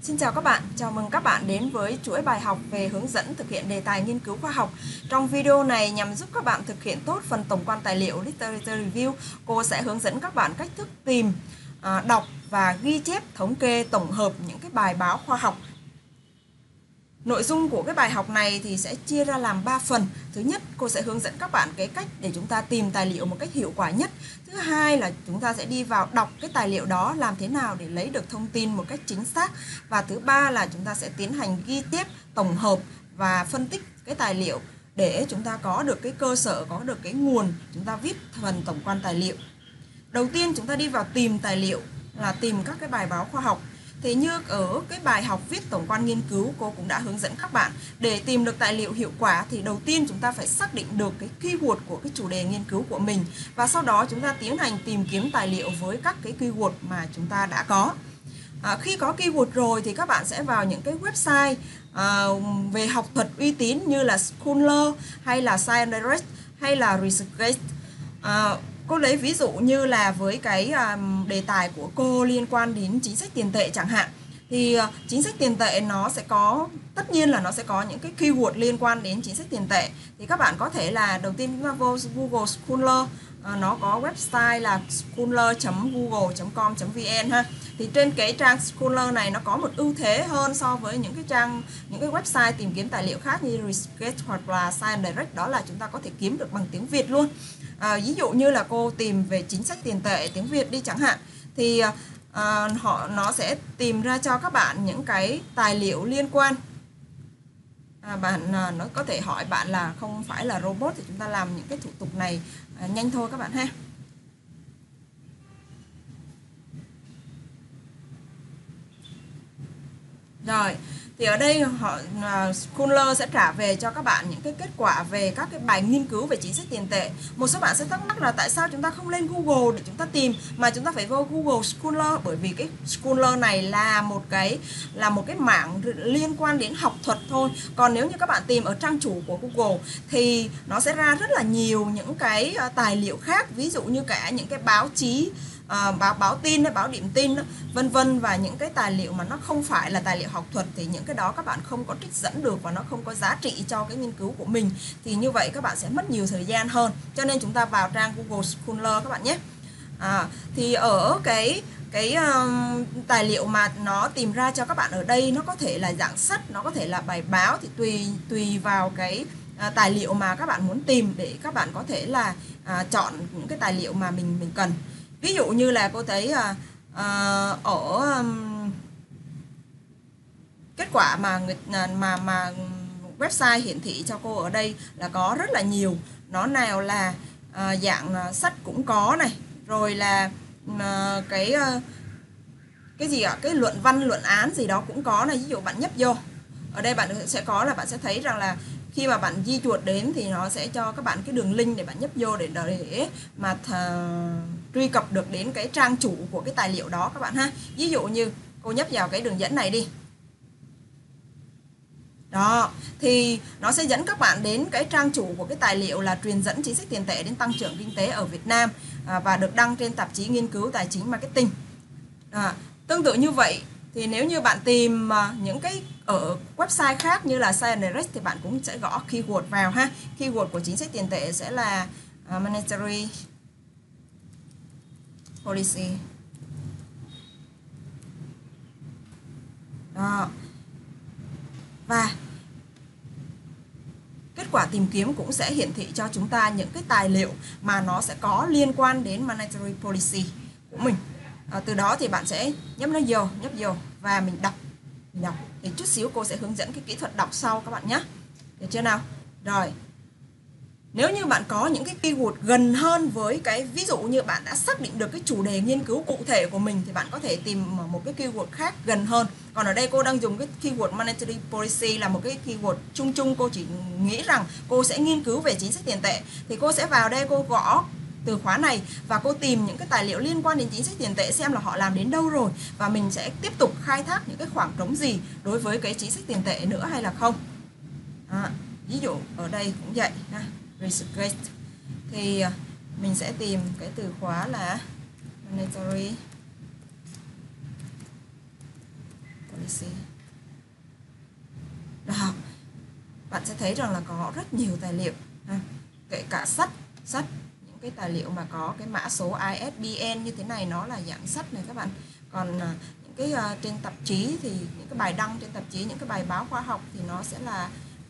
Xin chào các bạn, chào mừng các bạn đến với chuỗi bài học về hướng dẫn thực hiện đề tài nghiên cứu khoa học. Trong video này nhằm giúp các bạn thực hiện tốt phần tổng quan tài liệu Literature Review, cô sẽ hướng dẫn các bạn cách thức tìm, đọc và ghi chép thống kê tổng hợp những cái bài báo khoa học. Nội dung của cái bài học này thì sẽ chia ra làm 3 phần. Thứ nhất, cô sẽ hướng dẫn các bạn cái cách để chúng ta tìm tài liệu một cách hiệu quả nhất. Thứ hai là chúng ta sẽ đi vào đọc cái tài liệu đó làm thế nào để lấy được thông tin một cách chính xác. Và thứ ba là chúng ta sẽ tiến hành ghi chép, tổng hợp và phân tích cái tài liệu để chúng ta có được cái cơ sở, có được cái nguồn chúng ta viết phần tổng quan tài liệu. Đầu tiên chúng ta đi vào tìm tài liệu là tìm các cái bài báo khoa học. Thì như ở cái bài học viết tổng quan nghiên cứu, cô cũng đã hướng dẫn các bạn để tìm được tài liệu hiệu quả thì đầu tiên chúng ta phải xác định được cái keyword của cái chủ đề nghiên cứu của mình, và sau đó chúng ta tiến hành tìm kiếm tài liệu với các cái keyword mà chúng ta đã có. Khi có keyword rồi thì các bạn sẽ vào những cái website về học thuật uy tín như là Scholar hay là Science Direct hay là ResearchGate. Cô lấy ví dụ như là với cái đề tài của cô liên quan đến chính sách tiền tệ chẳng hạn, thì chính sách tiền tệ nó sẽ có, tất nhiên là nó sẽ có những cái keyword liên quan đến chính sách tiền tệ. Thì các bạn có thể là đầu tiên chúng ta vô Google Scholar, nó có website là scholar.google.com.vn ha. Thì trên cái trang Scholar này nó có một ưu thế hơn so với những cái website tìm kiếm tài liệu khác như ResearchGate hoặc là Science Direct, đó là chúng ta có thể kiếm được bằng tiếng Việt luôn. Ví dụ như là cô tìm về chính sách tiền tệ tiếng Việt đi chẳng hạn, thì nó sẽ tìm ra cho các bạn những cái tài liệu liên quan. Nó có thể hỏi bạn là không phải là robot thì chúng ta làm những cái thủ tục này nhanh thôi các bạn ha. Rồi, thì ở đây Scholar sẽ trả về cho các bạn những cái kết quả về các cái bài nghiên cứu về chính sách tiền tệ. Một số bạn sẽ thắc mắc là tại sao chúng ta không lên Google để chúng ta tìm mà chúng ta phải vô Google Scholar, bởi vì cái Scholar này là một cái mảng liên quan đến học thuật thôi. Còn nếu như các bạn tìm ở trang chủ của Google thì nó sẽ ra rất là nhiều những cái tài liệu khác, ví dụ như cả những cái báo chí, báo tin, báo điểm tin, vân vân, và những cái tài liệu mà nó không phải là tài liệu học thuật thì những cái đó các bạn không có trích dẫn được và nó không có giá trị cho cái nghiên cứu của mình, thì như vậy các bạn sẽ mất nhiều thời gian hơn. Cho nên chúng ta vào trang Google Scholar các bạn nhé. Thì ở cái tài liệu mà nó tìm ra cho các bạn ở đây, nó có thể là dạng sách, nó có thể là bài báo, thì tùy vào cái tài liệu mà các bạn muốn tìm để các bạn có thể là chọn những cái tài liệu mà mình cần. Ví dụ như là cô thấy ở kết quả mà website hiển thị cho cô ở đây là có rất là nhiều. Nó nào là dạng sách cũng có này, rồi là cái gì ạ, cái luận văn, luận án gì đó cũng có này. Ví dụ bạn nhấp vô ở đây, bạn sẽ thấy rằng là khi mà bạn di chuột đến thì nó sẽ cho các bạn cái đường link để bạn nhấp vô để mà truy cập được đến cái trang chủ của cái tài liệu đó các bạn ha. Ví dụ như cô nhấp vào cái đường dẫn này đi. Đó, thì nó sẽ dẫn các bạn đến cái trang chủ của cái tài liệu là truyền dẫn chính sách tiền tệ đến tăng trưởng kinh tế ở Việt Nam, và được đăng trên tạp chí nghiên cứu tài chính marketing. Tương tự như vậy thì nếu như bạn tìm những cái ở website khác như là Science Direct thì bạn cũng sẽ gõ keyword vào ha. Keyword của chính sách tiền tệ sẽ là monetary policy. Đó. Và kết quả tìm kiếm cũng sẽ hiển thị cho chúng ta những cái tài liệu mà nó sẽ có liên quan đến monetary policy của mình. Từ đó thì bạn sẽ nhấp vô và mình đọc. Thì chút xíu cô sẽ hướng dẫn cái kỹ thuật đọc sau các bạn nhé. Được chưa nào? Rồi. Nếu như bạn có những cái keyword gần hơn với cái, ví dụ như bạn đã xác định được cái chủ đề nghiên cứu cụ thể của mình thì bạn có thể tìm một cái keyword khác gần hơn. Còn ở đây cô đang dùng cái keyword monetary policy là một cái keyword chung, cô chỉ nghĩ rằng cô sẽ nghiên cứu về chính sách tiền tệ. Thì cô sẽ vào đây, cô gõ từ khóa này và cô tìm những cái tài liệu liên quan đến chính sách tiền tệ xem là họ làm đến đâu rồi, và mình sẽ tiếp tục khai thác những cái khoảng trống gì đối với cái chính sách tiền tệ nữa hay là không. Ví dụ ở đây cũng vậy ha. ResearchGate thì mình sẽ tìm cái từ khóa là monetary Đó, bạn sẽ thấy rằng là có rất nhiều tài liệu, kể cả sách, những cái tài liệu mà có cái mã số ISBN như thế này nó là dạng sách này các bạn. Còn những cái trên tạp chí thì những cái bài đăng trên tạp chí, những cái bài báo khoa học thì nó sẽ là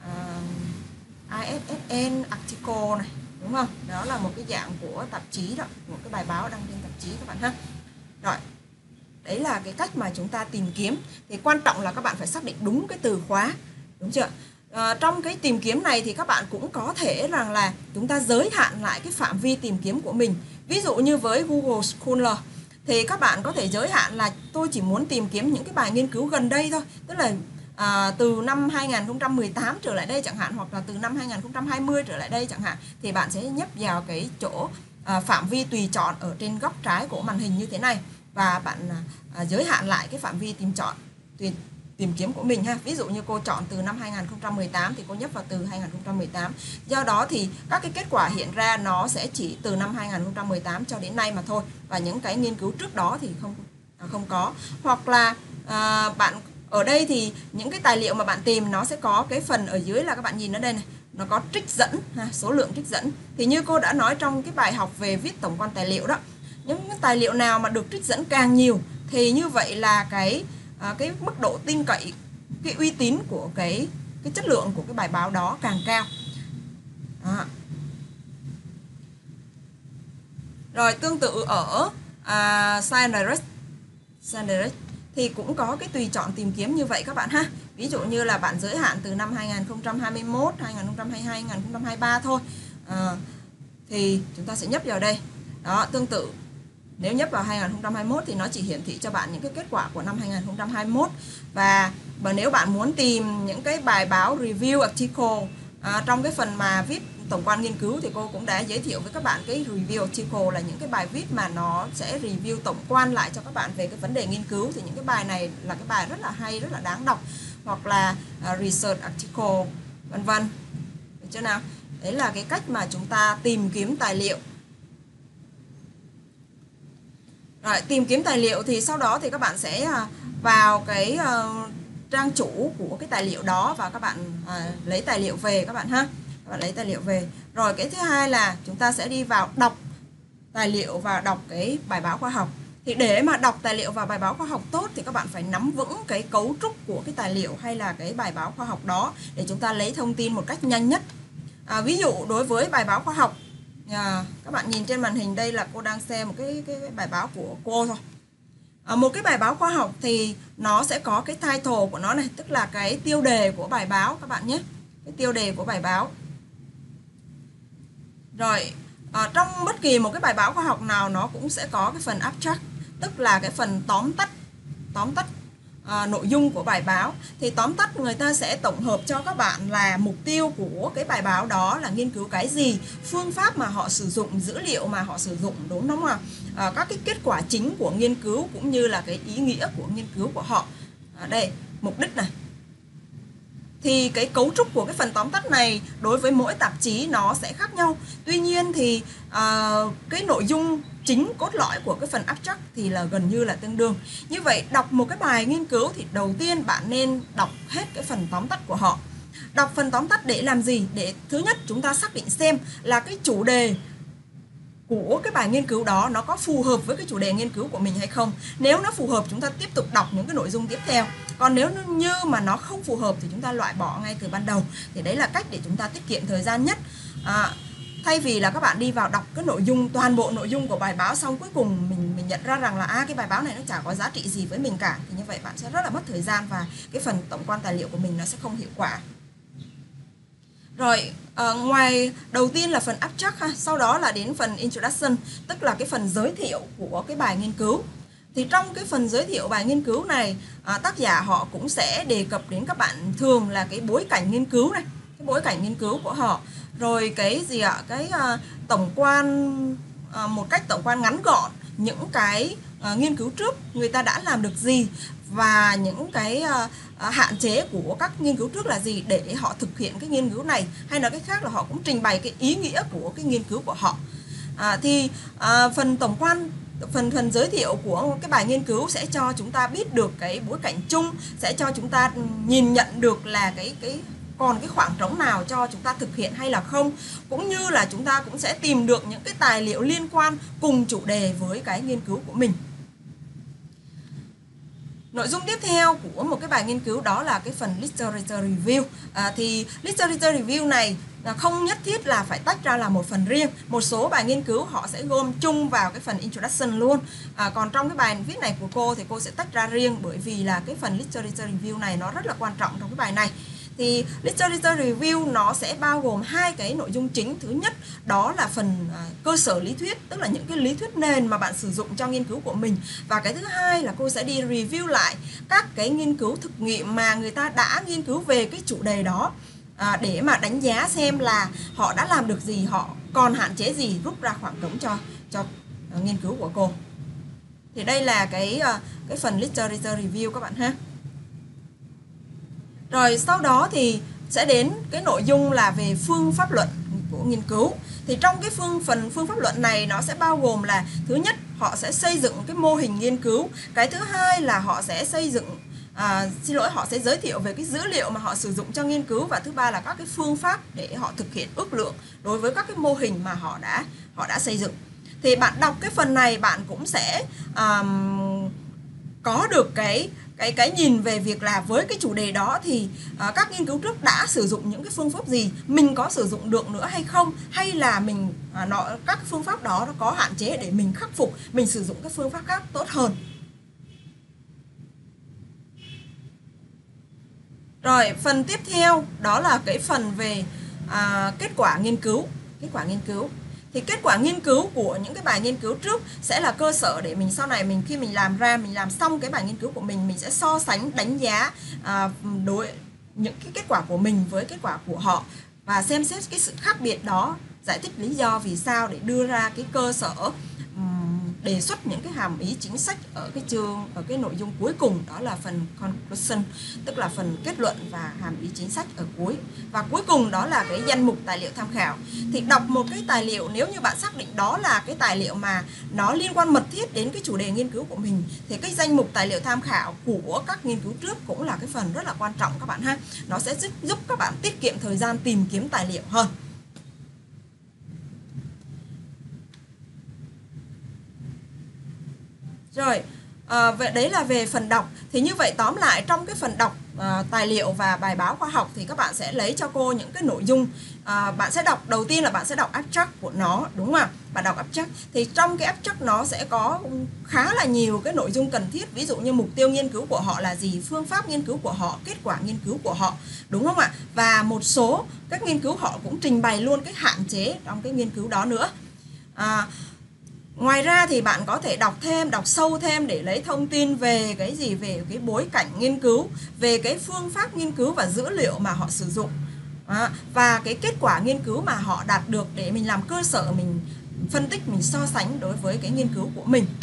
ISSN article này, đúng không? Đó là một cái dạng của tạp chí đó, một cái bài báo đăng trên tạp chí các bạn ha. Rồi, đấy là cái cách mà chúng ta tìm kiếm. Thì quan trọng là các bạn phải xác định đúng cái từ khóa, đúng chưa? Trong cái tìm kiếm này thì các bạn cũng có thể rằng là chúng ta giới hạn lại cái phạm vi tìm kiếm của mình. Ví dụ như với Google Scholar thì các bạn có thể giới hạn là tôi chỉ muốn tìm kiếm những cái bài nghiên cứu gần đây thôi, tức là từ năm 2018 trở lại đây chẳng hạn, hoặc là từ năm 2020 trở lại đây chẳng hạn, thì bạn sẽ nhấp vào cái chỗ phạm vi tùy chọn ở trên góc trái của màn hình như thế này, và bạn giới hạn lại cái phạm vi tìm kiếm của mình ha. Ví dụ như cô chọn từ năm 2018 thì cô nhấp vào từ 2018. Do đó thì các cái kết quả hiện ra nó sẽ chỉ từ năm 2018 cho đến nay mà thôi, và những cái nghiên cứu trước đó thì không có. Hoặc là bạn ở đây thì những cái tài liệu mà bạn tìm nó sẽ có cái phần ở dưới là các bạn nhìn ở đây này, nó có trích dẫn ha, số lượng trích dẫn. Thì như cô đã nói trong cái bài học về viết tổng quan tài liệu đó, những cái tài liệu nào mà được trích dẫn càng nhiều thì như vậy là cái mức độ tin cậy, cái uy tín của cái chất lượng của cái bài báo đó càng cao. Đó. Rồi tương tự ở Science Direct thì cũng có cái tùy chọn tìm kiếm như vậy các bạn ha. Ví dụ như là bạn giới hạn từ năm 2021, 2022, 2023 thôi. Thì chúng ta sẽ nhấp vào đây. Đó, tương tự nếu nhấp vào 2021 thì nó chỉ hiển thị cho bạn những cái kết quả của năm 2021. Và nếu bạn muốn tìm những cái bài báo review article trong cái phần mà viết tổng quan nghiên cứu thì cô cũng đã giới thiệu với các bạn cái review article là những cái bài viết mà nó sẽ review tổng quan lại cho các bạn về cái vấn đề nghiên cứu. Thì những cái bài này là cái bài rất là hay, rất là đáng đọc. Hoặc là research article, vân vân. Được chưa nào? Đấy là cái cách mà chúng ta tìm kiếm tài liệu. Rồi, tìm kiếm tài liệu thì sau đó thì các bạn sẽ vào cái trang chủ của cái tài liệu đó và các bạn lấy tài liệu về các bạn ha. Các bạn lấy tài liệu về. Rồi cái thứ hai là chúng ta sẽ đi vào đọc tài liệu và đọc cái bài báo khoa học. Thì để mà đọc tài liệu và bài báo khoa học tốt thì các bạn phải nắm vững cái cấu trúc của cái tài liệu hay là cái bài báo khoa học đó để chúng ta lấy thông tin một cách nhanh nhất. Ví dụ đối với bài báo khoa học, các bạn nhìn trên màn hình đây là cô đang xem một cái bài báo của cô thôi. Một cái bài báo khoa học thì nó sẽ có cái title của nó này, tức là cái tiêu đề của bài báo các bạn nhé. Cái tiêu đề của bài báo. Rồi, trong bất kỳ một cái bài báo khoa học nào nó cũng sẽ có cái phần abstract, tức là cái phần tóm tắt nội dung của bài báo. Thì tóm tắt người ta sẽ tổng hợp cho các bạn là mục tiêu của cái bài báo đó là nghiên cứu cái gì, phương pháp mà họ sử dụng, dữ liệu mà họ sử dụng, đúng không ạ? Các cái kết quả chính của nghiên cứu cũng như là cái ý nghĩa của nghiên cứu của họ. Đây, mục đích này. Thì cái cấu trúc của cái phần tóm tắt này đối với mỗi tạp chí nó sẽ khác nhau. Tuy nhiên thì cái nội dung chính cốt lõi của cái phần abstract thì là gần như là tương đương. Như vậy đọc một cái bài nghiên cứu thì đầu tiên bạn nên đọc hết cái phần tóm tắt của họ. Đọc phần tóm tắt để làm gì? Để thứ nhất chúng ta xác định xem là cái chủ đề của cái bài nghiên cứu đó nó có phù hợp với cái chủ đề nghiên cứu của mình hay không. Nếu nó phù hợp chúng ta tiếp tục đọc những cái nội dung tiếp theo. Còn nếu như mà nó không phù hợp thì chúng ta loại bỏ ngay từ ban đầu. Thì đấy là cách để chúng ta tiết kiệm thời gian nhất. Thay vì là các bạn đi vào đọc cái nội dung, toàn bộ nội dung của bài báo xong cuối cùng mình nhận ra rằng là cái bài báo này nó chả có giá trị gì với mình cả, thì như vậy bạn sẽ rất là mất thời gian và cái phần tổng quan tài liệu của mình nó sẽ không hiệu quả. Rồi, ngoài đầu tiên là phần abstract ha, sau đó là đến phần introduction, tức là cái phần giới thiệu của cái bài nghiên cứu. Thì trong cái phần giới thiệu bài nghiên cứu này, tác giả họ cũng sẽ đề cập đến các bạn thường là cái bối cảnh nghiên cứu này, cái bối cảnh nghiên cứu của họ. Rồi cái gì ạ? Cái tổng quan, một cách tổng quan ngắn gọn những cái nghiên cứu trước người ta đã làm được gì và những cái hạn chế của các nghiên cứu trước là gì để họ thực hiện cái nghiên cứu này, hay nói cách khác là họ cũng trình bày cái ý nghĩa của cái nghiên cứu của họ. Phần tổng quan phần giới thiệu của cái bài nghiên cứu sẽ cho chúng ta biết được cái bối cảnh chung, sẽ cho chúng ta nhìn nhận được là còn cái khoảng trống nào cho chúng ta thực hiện hay là không, cũng như là chúng ta cũng sẽ tìm được những cái tài liệu liên quan cùng chủ đề với cái nghiên cứu của mình. Nội dung tiếp theo của một cái bài nghiên cứu đó là cái phần literature review. Thì literature review này không nhất thiết là phải tách ra là một phần riêng. Một số bài nghiên cứu họ sẽ gom chung vào cái phần introduction luôn. Còn trong cái bài viết này của cô thì cô sẽ tách ra riêng, bởi vì là cái phần literature review này nó rất là quan trọng trong cái bài này. Thì literature review nó sẽ bao gồm hai cái nội dung chính. Thứ nhất đó là phần cơ sở lý thuyết, tức là những cái lý thuyết nền mà bạn sử dụng cho nghiên cứu của mình. Và cái thứ hai là cô sẽ đi review lại các cái nghiên cứu thực nghiệm mà người ta đã nghiên cứu về cái chủ đề đó, để mà đánh giá xem là họ đã làm được gì, họ còn hạn chế gì, rút ra khoảng trống cho nghiên cứu của cô. Thì đây là cái phần literature review các bạn ha. Rồi sau đó thì sẽ đến cái nội dung là về phương pháp luận của nghiên cứu. Thì trong cái phần phương pháp luận này nó sẽ bao gồm là thứ nhất họ sẽ xây dựng cái mô hình nghiên cứu, cái thứ hai là họ sẽ xây dựng họ sẽ giới thiệu về cái dữ liệu mà họ sử dụng cho nghiên cứu, và thứ ba là các cái phương pháp để họ thực hiện ước lượng đối với các cái mô hình mà họ đã xây dựng. Thì bạn đọc cái phần này bạn cũng sẽ có được cái nhìn về việc là với cái chủ đề đó thì các nghiên cứu trước đã sử dụng những cái phương pháp gì, mình có sử dụng được nữa hay không, hay là các phương pháp đó nó có hạn chế để mình khắc phục, mình sử dụng các phương pháp khác tốt hơn. Rồi phần tiếp theo đó là cái phần về kết quả nghiên cứu. Thì kết quả nghiên cứu của những cái bài nghiên cứu trước sẽ là cơ sở để mình sau này khi mình làm xong cái bài nghiên cứu của mình sẽ so sánh, đánh giá những cái kết quả của mình với kết quả của họ, và xem xét cái sự khác biệt đó, giải thích lý do vì sao để đưa ra cái cơ sở đề xuất những cái hàm ý chính sách ở cái nội dung cuối cùng, đó là phần conclusion, tức là phần kết luận và hàm ý chính sách ở cuối. Và cuối cùng đó là cái danh mục tài liệu tham khảo. Thì đọc một cái tài liệu, nếu như bạn xác định đó là cái tài liệu mà nó liên quan mật thiết đến cái chủ đề nghiên cứu của mình, thì cái danh mục tài liệu tham khảo của các nghiên cứu trước cũng là cái phần rất là quan trọng các bạn ha. Nó sẽ giúp các bạn tiết kiệm thời gian tìm kiếm tài liệu hơn. Rồi, vậy đấy là về phần đọc. Thì như vậy tóm lại trong cái phần đọc tài liệu và bài báo khoa học thì các bạn sẽ lấy cho cô những cái nội dung. Bạn sẽ đọc, đầu tiên là bạn sẽ đọc abstract của nó, đúng không ạ? Bạn đọc abstract. Thì trong cái abstract nó sẽ có khá là nhiều cái nội dung cần thiết. Ví dụ như mục tiêu nghiên cứu của họ là gì, phương pháp nghiên cứu của họ, kết quả nghiên cứu của họ, đúng không ạ? Và một số các nghiên cứu họ cũng trình bày luôn cái hạn chế trong cái nghiên cứu đó nữa. Ngoài ra thì bạn có thể đọc sâu thêm để lấy thông tin về cái gì, về cái bối cảnh nghiên cứu, về cái phương pháp nghiên cứu và dữ liệu mà họ sử dụng, và cái kết quả nghiên cứu mà họ đạt được, để mình làm cơ sở mình phân tích, mình so sánh đối với cái nghiên cứu của mình.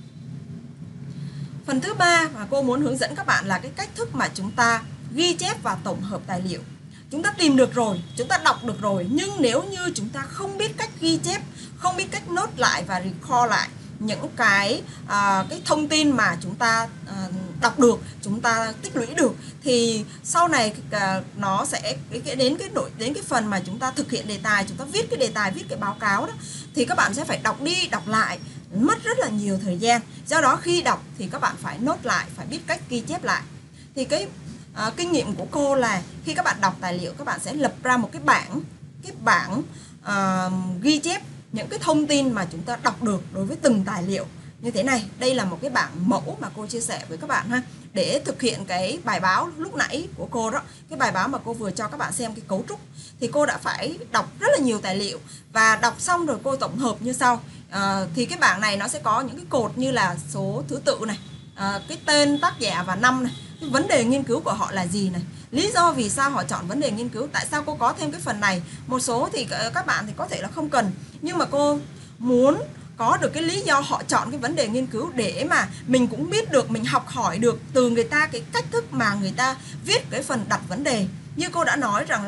Phần thứ ba mà cô muốn hướng dẫn các bạn là cái cách thức mà chúng ta ghi chép và tổng hợp tài liệu. Chúng ta tìm được rồi, chúng ta đọc được rồi, nhưng nếu như chúng ta không biết cách ghi chép, không biết cách nốt lại và recall lại những cái thông tin mà chúng ta đọc được, chúng ta tích lũy được, thì sau này nó sẽ đến cái phần mà chúng ta thực hiện đề tài, chúng ta viết cái đề tài, viết cái báo cáo đó, thì các bạn sẽ phải đọc đi đọc lại, mất rất là nhiều thời gian. Do đó khi đọc thì các bạn phải nốt lại, phải biết cách ghi chép lại. Thì cái kinh nghiệm của cô là khi các bạn đọc tài liệu, các bạn sẽ lập ra một cái bảng ghi chép những cái thông tin mà chúng ta đọc được đối với từng tài liệu như thế này. Đây là một cái bảng mẫu mà cô chia sẻ với các bạn ha, để thực hiện cái bài báo lúc nãy của cô đó, cái bài báo mà cô vừa cho các bạn xem cái cấu trúc. Thì cô đã phải đọc rất là nhiều tài liệu và đọc xong rồi cô tổng hợp như sau. Thì cái bảng này nó sẽ có những cái cột như là số thứ tự này, cái tên tác giả và năm này, cái vấn đề nghiên cứu của họ là gì này, lý do vì sao họ chọn vấn đề nghiên cứu, tại sao cô có thêm cái phần này. Một số thì các bạn thì có thể là không cần, nhưng mà cô muốn có được cái lý do họ chọn cái vấn đề nghiên cứu, để mà mình cũng biết được, mình học hỏi được từ người ta cái cách thức mà người ta viết cái phần đặt vấn đề. Như cô đã nói rằng là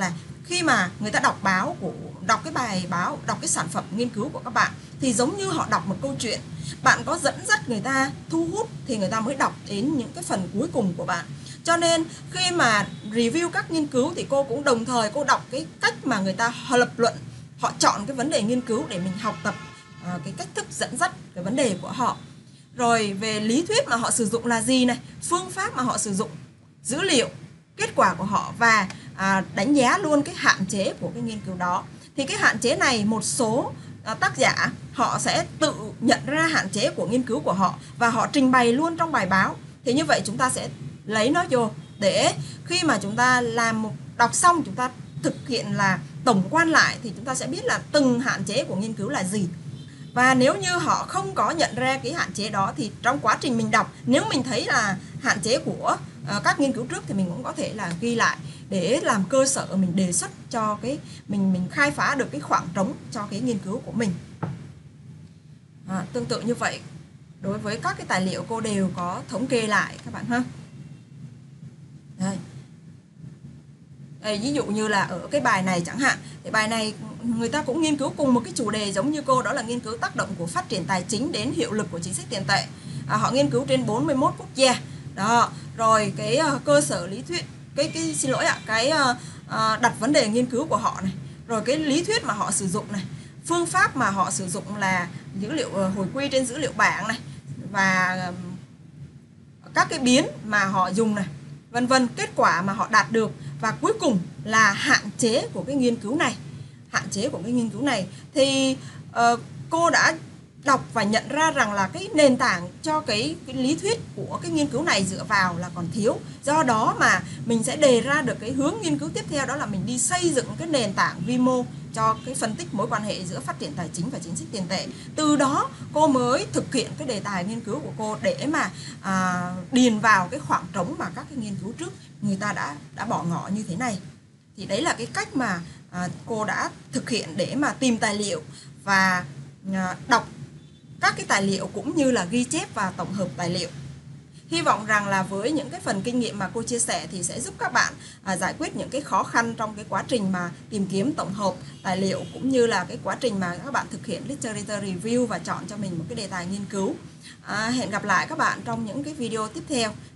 khi mà người ta đọc cái bài báo, đọc cái sản phẩm nghiên cứu của các bạn thì giống như họ đọc một câu chuyện. Bạn có dẫn dắt người ta, thu hút thì người ta mới đọc đến những cái phần cuối cùng của bạn. Cho nên khi mà review các nghiên cứu thì cô cũng đồng thời cô đọc cái cách mà người ta lập luận, họ chọn cái vấn đề nghiên cứu để mình học tập cái cách thức dẫn dắt cái vấn đề của họ. Rồi về lý thuyết mà họ sử dụng là gì này, phương pháp mà họ sử dụng, dữ liệu, kết quả của họ và đánh giá luôn cái hạn chế của cái nghiên cứu đó. Thì cái hạn chế này một số tác giả họ sẽ tự nhận ra hạn chế của nghiên cứu của họ và họ trình bày luôn trong bài báo. Thì như vậy chúng ta sẽ lấy nó vô để khi mà chúng ta đọc xong chúng ta thực hiện là tổng quan lại thì chúng ta sẽ biết là từng hạn chế của nghiên cứu là gì. Và nếu như họ không có nhận ra cái hạn chế đó thì trong quá trình mình đọc, nếu mình thấy là hạn chế của các nghiên cứu trước thì mình cũng có thể là ghi lại để làm cơ sở mình đề xuất cho cái mình khai phá được cái khoảng trống cho cái nghiên cứu của mình. Tương tự như vậy đối với các cái tài liệu cô đều có thống kê lại các bạn ha. Đây. Đây, ví dụ như là ở cái bài này chẳng hạn, thì bài này người ta cũng nghiên cứu cùng một cái chủ đề giống như cô, đó là nghiên cứu tác động của phát triển tài chính đến hiệu lực của chính sách tiền tệ. Họ nghiên cứu trên 41 quốc gia. Đó, rồi cái cơ sở lý thuyết, đặt vấn đề nghiên cứu của họ này, rồi cái lý thuyết mà họ sử dụng này, phương pháp mà họ sử dụng là dữ liệu hồi quy trên dữ liệu bảng này, và các cái biến mà họ dùng này, vân vân, kết quả mà họ đạt được, và cuối cùng là hạn chế của cái nghiên cứu này. Hạn chế của cái nghiên cứu này thì cô đã đọc và nhận ra rằng là cái nền tảng cho cái lý thuyết của cái nghiên cứu này dựa vào là còn thiếu. Do đó mà mình sẽ đề ra được cái hướng nghiên cứu tiếp theo, đó là mình đi xây dựng cái nền tảng vi mô cho cái phân tích mối quan hệ giữa phát triển tài chính và chính sách tiền tệ. Từ đó cô mới thực hiện cái đề tài nghiên cứu của cô để mà điền vào cái khoảng trống mà các cái nghiên cứu trước người ta đã bỏ ngỏ như thế này. Thì đấy là cái cách mà cô đã thực hiện để mà tìm tài liệu và đọc các cái tài liệu cũng như là ghi chép và tổng hợp tài liệu. Hy vọng rằng là với những cái phần kinh nghiệm mà cô chia sẻ thì sẽ giúp các bạn giải quyết những cái khó khăn trong cái quá trình mà tìm kiếm tổng hợp tài liệu, cũng như là cái quá trình mà các bạn thực hiện literature review và chọn cho mình một cái đề tài nghiên cứu. Hẹn gặp lại các bạn trong những cái video tiếp theo.